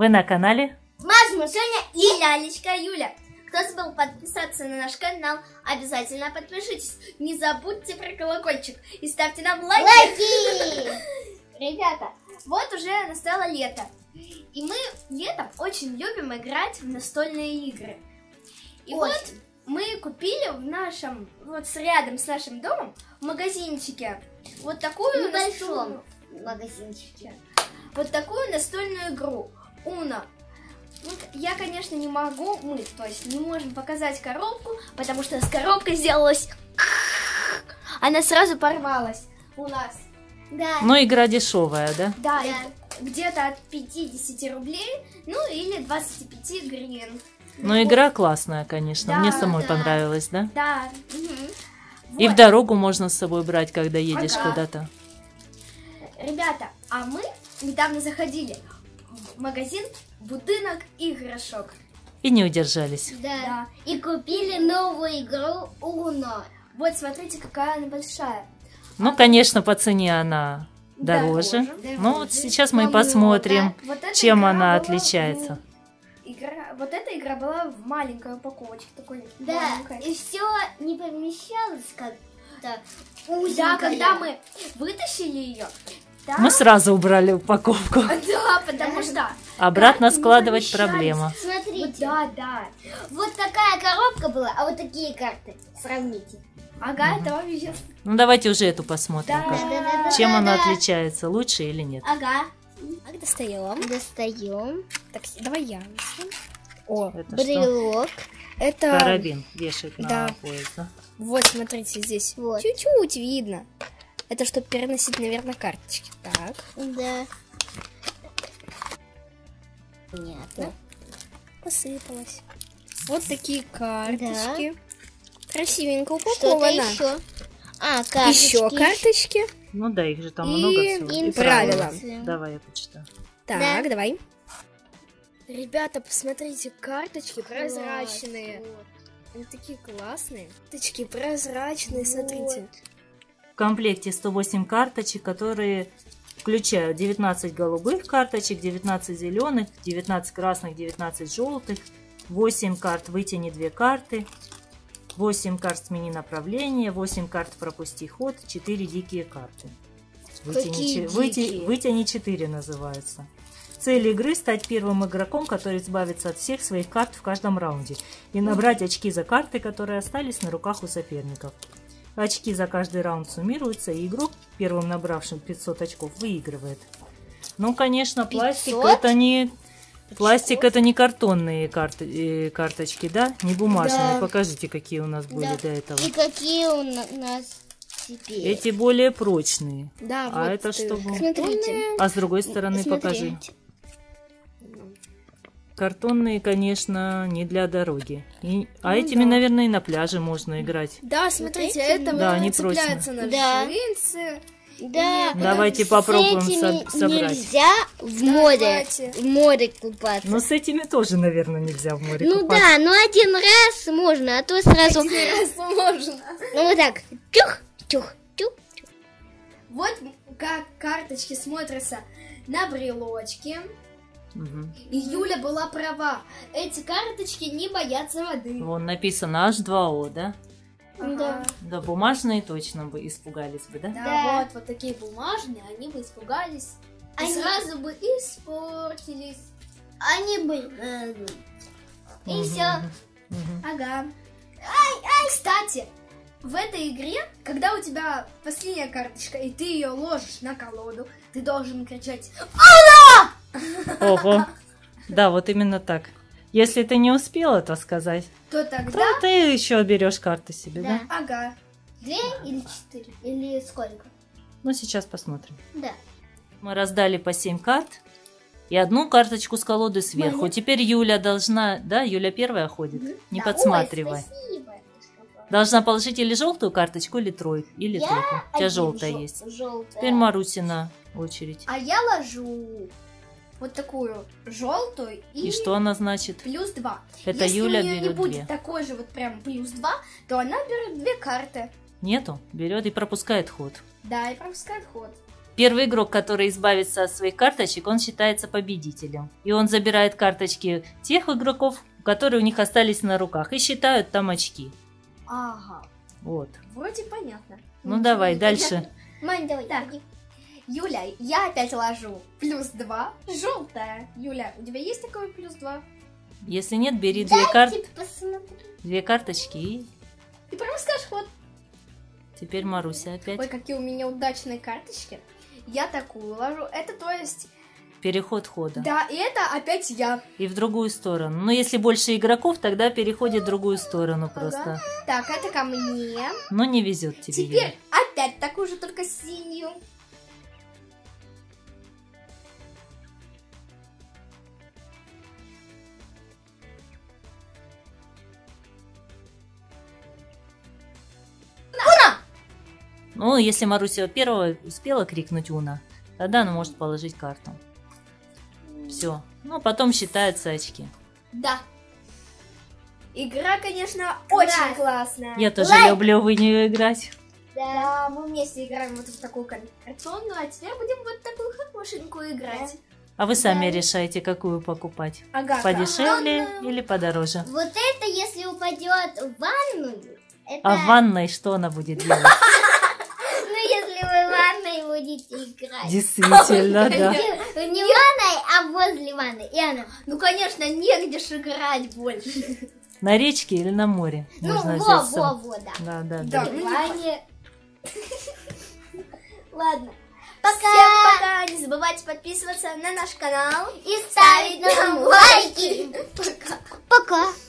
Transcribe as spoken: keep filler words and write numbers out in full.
Вы на канале Мазма Соня и Лялечка Юля. Кто забыл подписаться на наш канал, обязательно подпишитесь. Не забудьте про колокольчик и ставьте нам лайки. Лайки! Ребята, вот уже настало лето. И мы летом очень любим играть в настольные игры. И очень. Вот мы купили в нашем, вот рядом с нашим домом, в магазинчике, вот такую небольшом магазинчике. Вот такую настольную игру Уно. Вот я, конечно, не могу, мы, то есть не можем показать коробку, потому что с коробкой сделалась, она сразу порвалась у нас. Да. Но игра дешевая, да? Да, да. Где-то от пятидесяти рублей, ну или двадцати пяти гривен. Но вот. Игра классная, конечно, да, мне самой да. понравилась, да? Да. Угу. И вот. в дорогу можно с собой брать, когда едешь ага. куда-то. Ребята, а мы недавно заходили в магазин «Будинок игрушек». И не удержались. Да. да. И купили новую игру Уно. Вот, смотрите, какая она большая. Ну, а конечно, по цене она дороже. дороже. Ну, вот сейчас мы посмотрим, вот чем она отличается. Игра, вот эта игра была в маленькой упаковочке, такой да, маленькой. И все не помещалось как-то. Да, когда мы вытащили ее, да? Мы сразу убрали упаковку. Да, потому что обратно складывать проблема. Смотрите. Вот, да, да. Вот такая коробка была, а вот такие карты. Сравните. Ага, это вообще. Ну, давайте уже эту посмотрим. Да, как. да, да, Чем да, она да. отличается, лучше или нет. Ага. А достаем. Достаем. Так, давай я. О, Это брелок. это карабин вешать да. на пояс, да? Вот, смотрите, здесь вот. чуть-чуть видно. Это чтобы переносить, наверное, карточки. Так. Да. Понятно. Посыпалось. Вот такие карточки. Да. Красивенько Что-то упаковано. еще. А, карточки. Еще карточки. Ну да, их же там И много всего. и И правила. правила. Давай я почитаю. Так, Да. давай. Ребята, посмотрите, карточки прозрачные. Вот. Они такие классные. Карточки прозрачные, смотрите. В комплекте сто восемь карточек, которые включают девятнадцать голубых карточек, девятнадцать зеленых, девятнадцать красных, девятнадцать желтых, восемь карт «Вытяни две карты», восемь карт «Смени направление», восемь карт «Пропусти ход», четыре дикие карты. Какие «Вытяни, дикие? вытяни четыре» называются. Цель игры – стать первым игроком, который избавится от всех своих карт в каждом раунде и набрать очки за карты, которые остались на руках у соперников. Очки за каждый раунд суммируются, и игрок, первым набравшим пятьсот очков, выигрывает. Ну, конечно, пластик пятьсот? это не пластик, это не картонные карты, э, карточки, да? Не бумажные. Да. Покажите, какие у нас были Да. до этого. И какие у нас теперь? Эти более прочные. Да, А вот это что было? Смотрите. А с другой стороны Смотрите. покажи. Картонные, конечно, не для дороги. И, а Ну этими, да. наверное, и на пляже можно играть. Да, смотрите, эти? это Да, вот они цепляется на Да. джинсы. Да. Давайте С попробуем этими со- собрать. Нельзя в море, Давайте. в море купаться. Но с этими тоже, наверное, нельзя в море Ну купаться. да, но один раз можно, а то сразу. Раз можно. Ну вот так. Тюх, тюх, тюх. Вот как карточки смотрятся на брелочке. Мгм. И Юля была права. Эти карточки не боятся воды. Вон написано эйч два о, да? Ага. Да, бумажные точно бы испугались бы, да? Да, Да. вот, вот такие бумажные, они бы испугались. И Они- сразу бы испортились. Они бы. э, И Мгм, все. мгм. Ага. Кстати, в этой игре, когда у тебя последняя карточка, и ты ее ложишь на колоду, ты должен кричать Ого. Да, вот именно так. Если ты не успел это сказать, то то тогда... ты еще берешь карты себе, да? Да. Ага. Две или четыре? Или сколько? Ну, сейчас посмотрим. Да. Мы раздали по семь карт и одну карточку с колоды сверху. Моя. Теперь Юля должна... Да, Юля первая ходит. Не Да. подсматривай. Ой, спасибо. Должна положить или желтую карточку, или тройку. Или Я тройку. У тебя один желтая жел- есть. Желтая. Теперь Марусина очередь. А я ложу вот такую желтую и, И что она значит? плюс два. Это Если Юля у нее не берет будет две. такой же вот прям плюс два, то она берет две карты. Нету? Берет и пропускает ход. Да, и пропускает ход. Первый игрок, который избавится от своих карточек, он считается победителем. И он забирает карточки тех игроков, которые у них остались на руках, и считают там очки. Ага. Вот. Вроде понятно. Ну давай, дальше. Мань, давай. Так. Юля, я опять ложу плюс два. Желтая. Юля, у тебя есть такой плюс два? Если нет, бери две, кар... Посмотри. две карточки и Ты прям скажешь, вот. теперь Маруся опять. Ой, какие у меня удачные карточки. Я такую ложу. Это то есть... Переход хода. Да, и это опять я. И в другую сторону. Но если больше игроков, тогда переходит в другую сторону просто. Ага. Так, это ко мне. Но не везет тебе. Юля. Теперь опять такую же, только синюю. Ну, если Маруся первого успела крикнуть Уна, тогда она может положить карту. Все. Ну, потом считаются очки. Да. Игра, конечно, очень классная. Я тоже Лайк. люблю в нее играть. Да, мы вместе играем вот в такую картонную, а теперь будем вот такую хорошенькую играть. А вы сами Да. решаете, какую покупать. Ага. Подешевле картонную. или подороже. Вот это, если упадет в ванную, это... А в ванной что она будет делать? Ну, если вы в ванной будете играть. Действительно, да. Не в ванной, а возле ванны. И она... Ну, конечно, негде ж играть больше. На речке или на море? Ну, можно во, взять с во, собой. во, да. Да, да, Да. да. В ванне. Ладно. Пока. Всем пока. Не забывайте подписываться на наш канал. И ставить нам лайки. Пока. Пока.